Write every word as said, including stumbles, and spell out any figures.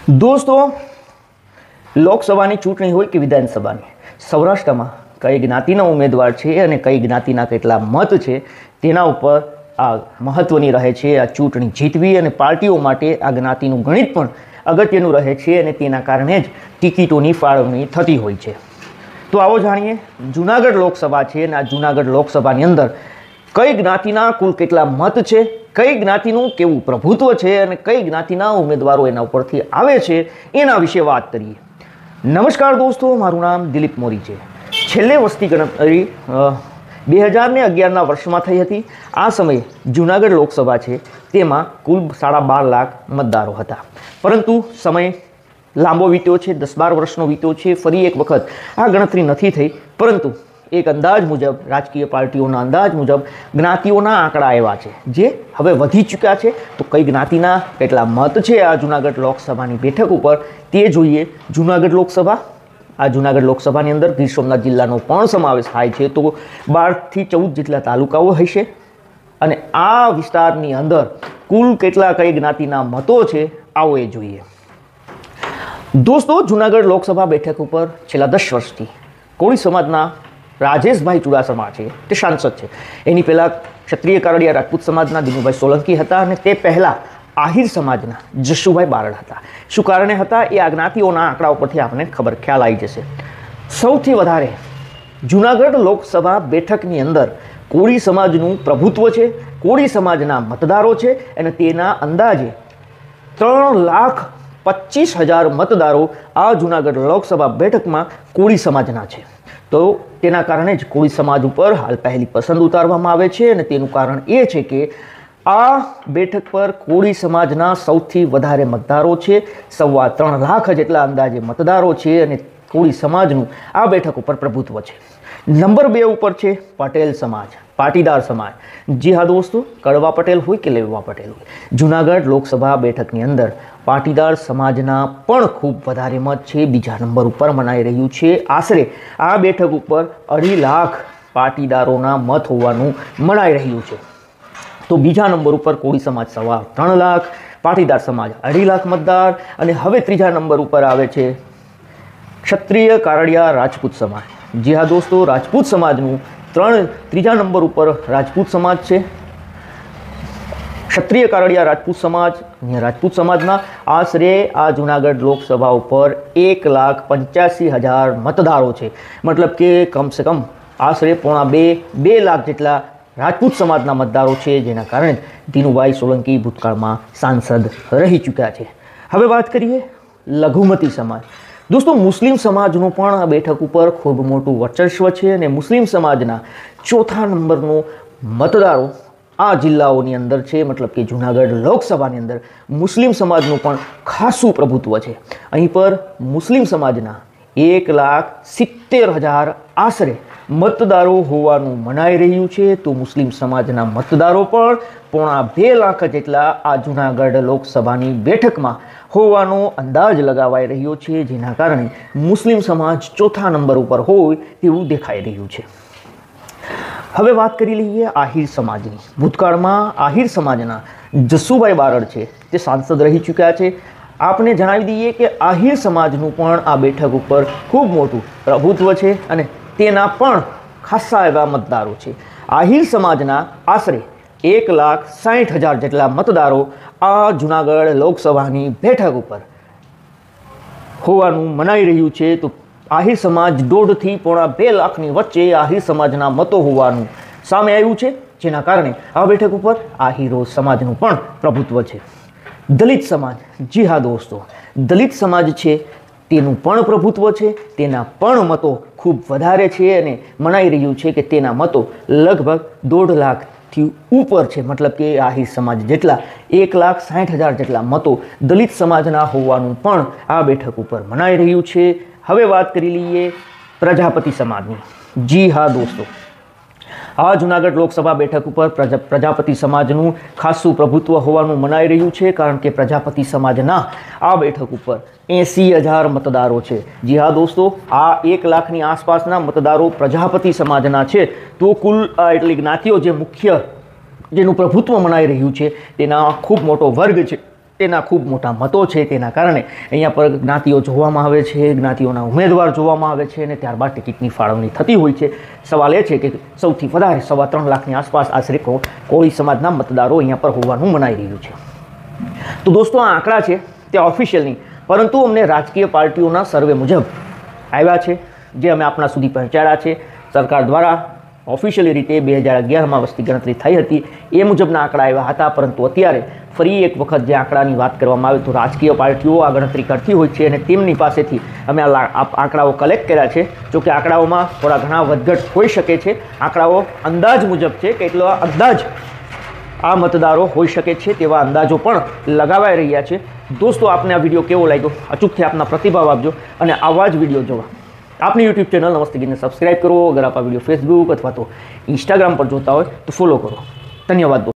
દોસ્તો, લોકસભાની ચૂંટણી હોય કે વિધાનસભાની, સૌરાષ્ટ્રમાં કઈ જ્ઞાતિના ઉમેદવાર છે અને કઈ જ્ઞાતિના કેટલા મત છે તેના ઉપર આ મહત્ત્વની રહે છે આ ચૂંટણી જીતવી, અને પાર્ટીઓ માટે આ જ્ઞાતિનું ગણિત પણ અગત્યનું રહે છે અને તેના કારણે જ ટિકિટોની ફાળવણી થતી હોય છે. તો આવો જાણીએ જૂનાગઢ લોકસભા છે અને આ જૂનાગઢ લોકસભાની અંદર કઈ જ્ઞાતિના કુલ કેટલા મત છે, કઈ જ્ઞાતિનું કેવું પ્રભુત્વ છે અને કઈ જ્ઞાતિના ઉમેદવારો એના ઉપરથી આવે છે એના વિશે વાત કરીએ. નમસ્કાર દોસ્તો, મારું નામ દિલીપ મોરી છે. છેલ્લે વસ્તી ગણતરી બે હજાર ને અગિયારના વર્ષમાં થઈ હતી. આ સમયે જૂનાગઢ લોકસભા છે તેમાં કુલ સાડા બાર લાખ મતદારો હતા, પરંતુ સમય લાંબો વીત્યો છે, દસ બાર વર્ષનો વીત્યો છે. ફરી એક વખત આ ગણતરી નથી થઈ, પરંતુ એક અંદાજ મુજબ, રાજકીય પાર્ટીઓના અંદાજ મુજબ જ્ઞાતિઓના આંકડા આવ્યા છે જે હવે વધી ચૂક્યા છે. તો કઈ જ્ઞાતિના કેટલા મત છે આ જૂનાગઢ લોકસભાની બેઠક ઉપર તે જોઈએ. જૂનાગઢ લોકસભા, આ જૂનાગઢ લોકસભાની અંદર ગીર સોમનાથ જિલ્લાનો પણ સમાવેશ થાય છે, તો બારથી ચૌદ જેટલા તાલુકાઓ હશે અને આ વિસ્તારની અંદર કુલ કેટલા કઈ જ્ઞાતિના મતો છે આવો એ જોઈએ. દોસ્તો, જૂનાગઢ લોકસભા બેઠક ઉપર છેલ્લા દસ વર્ષથી કોળી સમાજના રાજેશભાઈ ચુડાસમા છે તે સાંસદ છે. એની પહેલાં ક્ષત્રિય કારડિયા રાજપૂત સમાજના દિનુભાઈ સોલંકી હતા અને તે પહેલાં આહિર સમાજના જશુભાઈ બારડ હતા. શું કારણે હતા એ આ જ્ઞાતિઓના આંકડા ઉપરથી આપણને ખબર ખ્યાલ આવી જશે. સૌથી વધારે જૂનાગઢ લોકસભા બેઠકની અંદર કોળી સમાજનું પ્રભુત્વ છે, કોળી સમાજના મતદારો છે અને તેના અંદાજે ત્રણ લાખ પચીસ હજાર મતદારો આ જૂનાગઢ લોકસભા બેઠકમાં કોળી સમાજના છે. તો તેના કારણે જ કોળી સમાજ ઉપર હાલ પહેલી પસંદ ઉતારવામાં આવે છે અને તેનું કારણ એ છે કે આ બેઠક પર કોળી સમાજના સૌથી વધારે મતદારો છે. સવા ત્રણ લાખ જેટલા અંદાજે મતદારો છે અને કોળી સમાજનું આ બેઠક ઉપર પ્રભુત્વ છે. નંબર બે ઉપર છે પટેલ સમાજ, પાટીદાર સમાજ. જી હા દોસ્તો, કડવા પટેલ હોય કે લેવા પટેલ હોય, જૂનાગઢ લોકસભા બેઠકની અંદર પાટીદાર સમાજના પણ ખૂબ વધારે મત છે. બીજા નંબર ઉપર મનાઈ રહ્યું છે. આશરે આ બેઠક ઉપર અઢી લાખ પાટીદારોના મત હોવાનું મનાઈ રહ્યું છે. તો બીજા નંબર ઉપર કોળી સમાજ સવા ત્રણ લાખ, પાટીદાર સમાજ અઢી લાખ મતદાર, અને હવે ત્રીજા નંબર ઉપર આવે છે ક્ષત્રિય કારડિયા રાજપૂત સમાજ. જી હા દોસ્તો, રાજપૂત સમાજનું ત્રણ ત્રીજા નંબર ઉપર રાજપૂત સમાજ છે. ક્ષત્રિય કારડિયા રાજપૂત સમાજ, રાજપૂત સમાજના આશરે આ જૂનાગઢ લોકસભા ઉપર એક લાખ પંચ્યાસી હજાર મતદારો છે. મતલબ કે કમસે કમ આશરે પોણા બે બે લાખ જેટલા રાજપૂત સમાજના મતદારો છે, જેના કારણે દિનુભાઈ સોલંકી ભૂતકાળમાં સાંસદ રહી ચૂક્યા છે. હવે વાત કરીએ લઘુમતી સમાજ. દોસ્તો, મુસ્લિમ સમાજનું પણ આ બેઠક ઉપર ખૂબ મોટું વર્ચસ્વ છે અને મુસ્લિમ સમાજના ચોથા નંબરનો મતદારો આ જિલ્લાઓની અંદર છે. મતલબ કે જૂનાગઢ લોકસભાની અંદર મુસ્લિમ સમાજનું પણ ખાસું પ્રભુત્વ છે. અહીં પર મુસ્લિમ સમાજના એક લાખ સિત્તેર હજાર આશરે મતદારો હોવાનું મનાઈ રહ્યું છે. તો મુસ્લિમ સમાજના મતદારો પણ પોણા બે લાખ જેટલા આ જૂનાગઢ લોકસભાની બેઠકમાં હોવાનો અંદાજ લગાવાઈ રહ્યો છે, જેના કારણે મુસ્લિમ સમાજ ચોથા નંબર ઉપર હોય તેવું દેખાઈ રહ્યું છે. હવે વાત કરી લઈએ આહિર સમાજની. ભૂતકાળમાં આહિર સમાજના જશુભાઈ બારડ છે તે સાંસદ રહી ચૂક્યા છે. આપને જણાવી દઈએ કે આહિર સમાજનું પણ આ બેઠક ઉપર ખૂબ મોટું પ્રભુત્વ છે અને તેના પણ ખાસા એવા મતદારો છે. આહિર સમાજના આશરે એક લાખ સાઠ હજાર જેટલા મતદારો આ જૂનાગઢ લોકસભાની બેઠક ઉપર હોવાનું મનાઈ રહ્યું છે. તો આહિર સમાજ દોઢથી પોણા બે લાખની વચ્ચે આહિર સમાજના મતો હોવાનું સામે આવ્યું છે, જેના કારણે આ બેઠક ઉપર આહિરો સમાજનું પણ પ્રભુત્વ છે. દલિત સમાજ, જી હા દોસ્તો, દલિત સમાજ છે તેનું પણ પ્રભુત્વ છે, તેના પણ મતો ખૂબ વધારે છે અને મનાઈ રહ્યું છે કે તેના મતો લગભગ દોઢ લાખથી ઉપર છે. મતલબ કે આહિર સમાજ જેટલા એક લાખ સાઠ હજાર જેટલા મતો દલિત સમાજના હોવાનું પણ આ બેઠક ઉપર મનાઈ રહ્યું છે. હવે વાત કરી લઈએ પ્રજાપતિ સમાજની. જી હા દોસ્તો, આ જૂનાગઢ લોકસભા બેઠક ઉપર પ્રજા પ્રજાપતિ સમાજનું ખાસું પ્રભુત્વ હોવાનું મનાઈ રહ્યું છે, કારણ કે પ્રજાપતિ સમાજના આ બેઠક ઉપર એંસી હજાર મતદારો છે. જી હા દોસ્તો, આ એક લાખની આસપાસના મતદારો પ્રજાપતિ સમાજના છે. તો કુલ એટલી જ્ઞાતિઓ જે મુખ્ય જેનું પ્રભુત્વ મનાઈ રહ્યું છે તેના ખૂબ મોટો વર્ગ છે તેના ખૂબ મોટા મતો છે, તેના કારણે અહીંયા પર જ્ઞાતિઓ જોવામાં આવે છે, જ્ઞાતિઓના ઉમેદવાર જોવામાં આવે છે અને ત્યારબાદ ટિકિટની ફાળવણી થતી હોય છે. સવાલ એ છે કે સૌથી વધારે સવા ત્રણ લાખની આસપાસ આશરે કોળી સમાજના મતદારો અહીંયા પર હોવાનું મનાઈ રહ્યું છે. તો દોસ્તો, આ આંકડા છે તે ઓફિશિયલ નહીં, પરંતુ અમને રાજકીય પાર્ટીઓના સર્વે મુજબ આવ્યા છે, જે અમે આપણા સુધી પહોંચાડ્યા છે. સરકાર દ્વારા ઓફિશિયલી રીતે બે હજાર અગિયારમાં વસ્તી ગણતરી થઈ હતી, એ મુજબના આંકડા આવ્યા હતા. પરંતુ અત્યારે ફરી એક વખત જે આંકડાની વાત કરવામાં આવે તો રાજકીય પાર્ટીઓ આ ગણતરી કરતી હોય છે અને તેમની પાસેથી અમે આ આંકડાઓ કલેક્ટ કર્યા છે. જો કે આંકડાઓમાં થોડા ઘણા વધઘટ હોઈ શકે છે. આંકડાઓ અંદાજ મુજબ છે કે એટલો અંદાજ આ મતદારો હોઈ શકે છે તેવા અંદાજો પણ લગાવાઈ રહ્યા છે. દોસ્તો, આપને આ વિડીયો કેવો લાગ્યો અચૂકથી આપના પ્રતિભાવ આપજો અને આવા જ વિડીયો જોવા આપની યુટ્યુબ ચેનલ નમસ્તે ગીતને સબસ્ક્રાઈબ કરો. અગર આપ આ વિડીયો ફેસબુક અથવા તો ઇન્સ્ટાગ્રામ પર જોતા હોય તો ફોલો કરો. ધન્યવાદ.